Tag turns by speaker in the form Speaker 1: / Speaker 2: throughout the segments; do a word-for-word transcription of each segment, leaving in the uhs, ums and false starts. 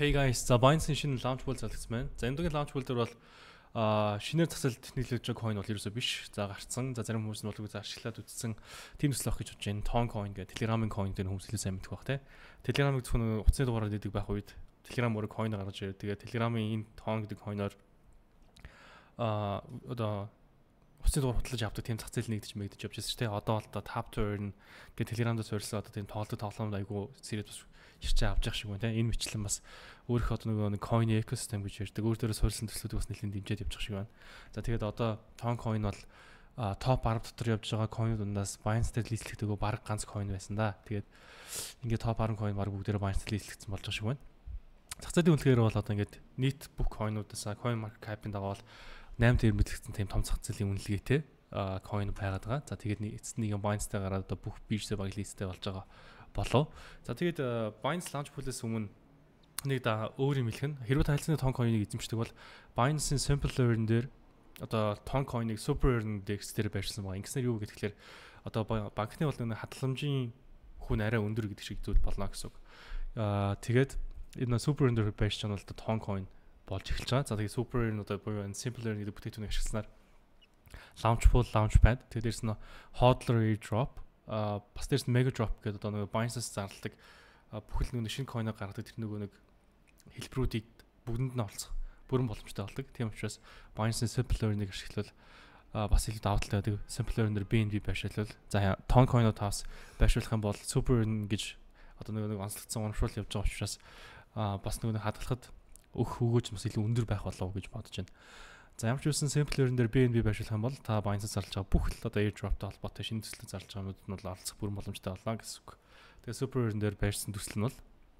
Speaker 1: Hey guys, за Binance-ийн шинэ launch pool залгсан байна. За энэ удаагийн launch pool дээр бол а шинээр зохицолт нийлүүлж байгаа coin бол ерөөсөө биш. За гарцсан. За зарим хүмүүс нь бол үгүй ашиглаад үтсэн тийм төсөл авах гэж бодож байна. Ton coin гэдэг Telegram-ын coin дээр хүмүүс илүү сайн мэдэх бах те. Telegram-ыг зөвхөн утасны дугаараар дэдэг байх үед Telegram өөрөө coin гаргаж ирээд тэгээд Telegram-ын энэ Ton гэдэг coin-оор а одоо утасны дугаар хутлаж авдаг тийм зах зээл нэгдэж мэгдэж явж байсан ч те. Одоо бол одоо Tap to Earn гэдэг Telegram-д суурилсан одоо тийм тоглолт тоглоомд айгу сэрэд бас хэрчээ авч явах шиг байна те. Энэ мэтлэн бас өөрөөх одоо нөгөө нэг coin ecosystem гэж ярьдаг. Өөр дээрээ суурилсан төслүүдийг бас нэлээд дэмжиж явж явах шиг байна. За тэгээд одоо Ton coin бол топ ten дотор явж байгаа coin дундаас Binance дээр листлэгдэгөө баг ганц coin байсан да. Тэгээд ингээд топ ten coin баг бүгдээрээ Binance дээр листлэгдсэн болж байгаа шиг байна. Зах зээлийн үнэлгээгээр бол одоо ингээд нийт бүх coin-уудаас coin market cap-ын дагуу бол eight дээр мэдлэгдсэн тийм том зах зээлийн үнэлгээтэй coin байгаад байгаа. За тэгээд эцэст нэг Binance-тэй гараад одоо бүх биржтэй баг листтэй болж байгаа болов. За тэгээд Binance launch pool-ээс өмнө нэг да өөр юм хэлэх нь хэрвээ тайлцны Ton coin-ыг эзэмшдэг бол Binance-ийн Simple Earn дээр одоо Ton coin-ыг Super Earn Index дээр байршсан байгаа. Ингэснээр юу гэхээр одоо банкны бол нэг хадгаламжийн хүн арай өндөр гэдэг шиг зүйл болно гэсэн үг. Аа тэгээд энэ Super Earn дээр байршиж байгаа бол Ton coin болж эхэлж байгаа. За тэгээд Super Earn одоо буюу Simple Earn гэдэг бүтээгдэхүүнийг ашигласнаар launch pool, launch pad тэгээд дээрс нь hodler airdrop а бас дээрс нь mega drop гэдэг одоо нэг Binance-аас зарладаг бүхэл нэг шинэ coin-ыг гаргадаг тэр нөгөө нэг хэлбэрүүдийг бүгдэнд нь оролцох бүрэн боломжтой болдог. Тийм учраас Binance-ийн Simple Earn-ыг ашиглавал бас илүү давуу талтай байдаг. Simple Earn-ээр би эн би байршуулвал за Ton coin-ууд таас байршуулах юм бол Super Earn гэж одоо нэг онцлогдсон урамшуул явж байгаа учраас бас нэг хадгалахад өөх өгөөж бас илүү өндөр байх болов уу гэж бодож байна. За ямар ч үсэн Simple Earn дээр би эн би байршуулах юм бол та Binance-аас зарлж байгаа бүх л одоо airdrop-тай холбоотой шинэ төслөд зарлж байгаа юмуд нь бол оролцох бүрэн боломжтой болно гэсэн үг. Тэгээ Super Earn дээр байрсан төсөл нь бол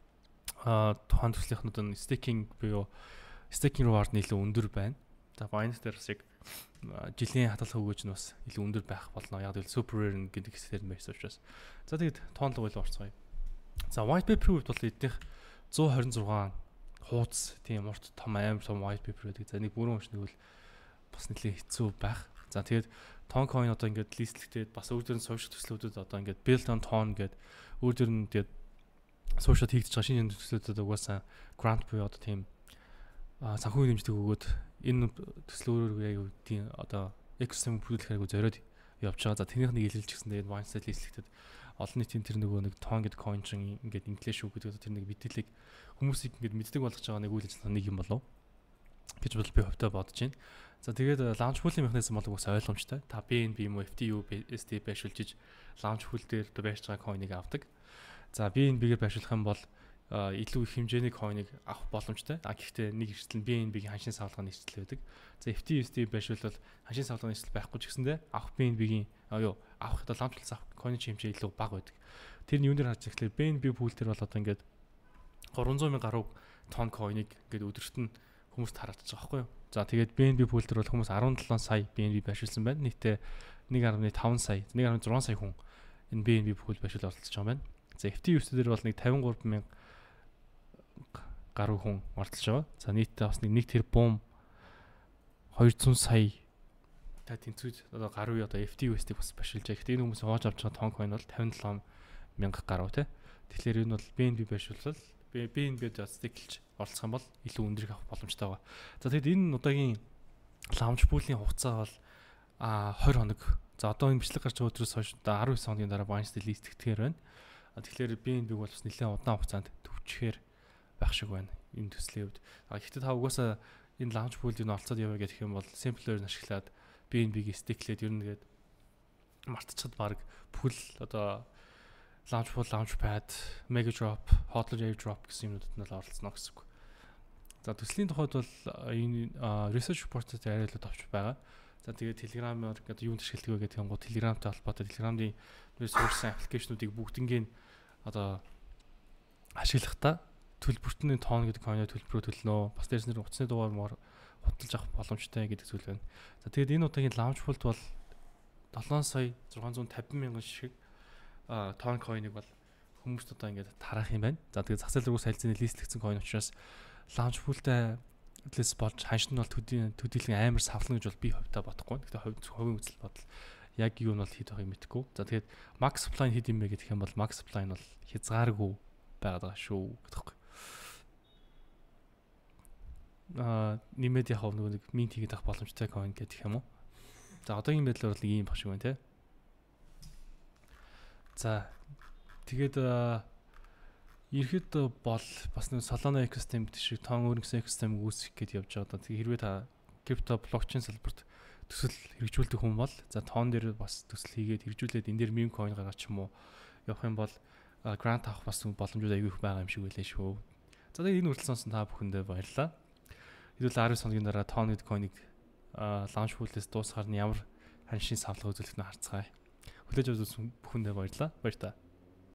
Speaker 1: а тухайн төслийнхнүүд нь staking буюу staking reward нь илүү өндөр байна. За Binance дээр бас яг жилийн хадгалах өгөөж нь бас илүү өндөр байх болно. Яг л Super Earn гэдэг хэсгээр нь байсан учраас. За тэгээд Ton руу илүү орцгоё. За white paper-ийн хувьд бол эднийх one twenty-six хуудас тийм урт том амар том white paper гэдэг. За нэг бүрэн уншныг бол бас нэлээд хэцүү байх. За тэгээд Ton coin одоо ингээд листлэгдээд бас өөр дөр нь social төслүүдүүд одоо ингээд build on Ton гэдэг өөр дөр нь тэгээд social хийгдэж байгаа шинэ төслүүдэд угаасаа grant буюу одоо тийм санхүүгийн дэмжлэг өгөөд энэ төслөөр яг тийм одоо ecosystem бүрдүүлэхээр зориод явж байгаа. За тэрнийх нэг илэрч гисэн тэгээд Binance-д листлэгдээд олон нийтийн тэр нөгөө нэг Ton гэдэг coin чинь ингээд инглиш үг гэдэг тэр нэг мэдээллийг хүмүүсийг ингээд мэддэг болгож байгаа нэг үйл ажиллагаа нэг юм болов гэж бол би хөвтөө бодож байна. За тэгээд launch pool-ийн механизм бол угсаа ойлгомжтой. Та би эн би юм уу эф ти ю эс ди байршуулж launch pool дээр байрж байгаа coin-ыг авдаг. За би эн би-гээр байршуулах юм бол илүү их хэмжээний coin-ыг авах боломжтой. А гэхдээ нэг эрсдэл нь би эн би-ийн ханшийн савлгааны эрсдэл байдаг. За эф ти ю эс ди байршуулбал ханшийн савлгааны эрсдэл байхгүй ч гэсэндээ авах би эн би-ийн юу авах одоо launch pool-аас авах coin-ийн хэмжээ илүү бага байдаг. Тэр нь юунээр харж ихлээр би эн би pool дээр бол одоо ингээд three hundred thousand гаруй Ton coin-ыг ингээд өдөрт нь хүмүүст хараадчих байгаа байхгүй юу. За тэгээд би эн би pool дээр бол хүмүүс seventeen сая би эн би байршуулсан байна. Нийтдээ one point five сая, one point six сая хүн энэ би эн би pool байршуул оролцож байгаа юм байна. За эф ти ю эс ди дээр бол нэг fifty-three thousand гаруй хүн оролцож байгаа. За нийтдээ бас нэг тэрбум two hundred сая та тэнцвүүд одоо гаруй одоо эф ти ю эс ди бас байршуулж байгаа. Гэхдээ энэ хүмүүс хоож авч байгаа Ton coin бол fifty-seven thousand гаруй те. Тэгэхээр энэ бол би эн би байршуулвал би эн би-д стейклж оролцох юм бол илүү өндөр авах боломжтой байгаа. За тэгэд энэ удаагийн launch pool-ийн хугацаа бол а twenty хоног. За одоо энэ бичлэг гарч байгаа өдрөөс хойш nineteen хоногийн дараа Binance-д листлэгдэхээр байна. Тэгэхээр би эн би бол бас нэлээд удаан хугацаанд төвчгээр байх шиг байна энэ төслийн хувьд. А гэхдээ та угаасаа энэ launch pool-ийг олцоод яваа гэх юм бол Simple Earn ашиглаад би эн би-г стейклээд ер нь тэгээд мартчихад баг бүхэл одоо launch pool, launch pad, mega drop, hodler airdrop гэсэн юмнуудад нь оролцоно гэсэн үг. За төслийн тухайд бол энэ research report-д арай илүү товч байгаа. За тэгээд Telegram-аар гэдэг юунд ашигладаг вэ гэдэг юм гоо Telegram-тай холбоотой Telegram-ийн resource application-уудыг бүгднийг одоо ашиглахдаа төлбөртний Ton гэдэг coin-ыг төлбөрөөр төлнө. Бас дээрс нэр утасны дугаар худалдаж авах боломжтой гэдэг зүйл байна. За тэгээд энэ удаагийн launch pool бол seven сая six hundred fifty мянган шиг Ton coin-ыг бол хүмүүст одоо ингээд тарах юм байна. За тэгээд зах зээл рүү салцны листлэгдсэн coin учраас launch pool-тай лист болж ханшин нь бол төдийн төдийлэн амар савлна гэж бол би хувьдаа бодохгүй. Гэхдээ хувь хувийн үзэл бодол яг юу нь бол хэд байгааг мэдэхгүй. За тэгээд max supply хэд юм бэ гэх юм бол max supply нь бол хязгааргүй байгаад байгаа шүү гэдэг юм. аа нэмээд яхав нөгөө нэг минт хийгээд авах боломжтой coin гэдэг юм уу. За одоогийн байдлаар бол ийм баг шиг байна те. За тэгээд ерхэд бол бас нэг Solana экосистем гэдэг шиг тоон өөр нэгэн экосистем үүсгэх гээд явж байгаа. Тэгээд хэрвээ та крипто блокчейн салбарт төсөл хэрэгжүүлдэг хүн бол за тоон дээр бас төсөл хийгээд хэрэгжүүлээд энэ дээр meme coin гаргаж ч юм уу явах юм бол грант авах бас боломжууд аягүй их байгаа юм шиг байлаа шүү. За тэгээд энэ үргэлж сонсон та бүхэндээ баярлалаа. Хэдүүл дөрвөн хоногийн дараа тоон гэдэг coin-ыг лаунч пулээс дуусгаар нь ямар ханшийн савлага үзүүлэх нь харцгаая. Хүлээж авсан бүхэндээ баярлалаа. Баяр та.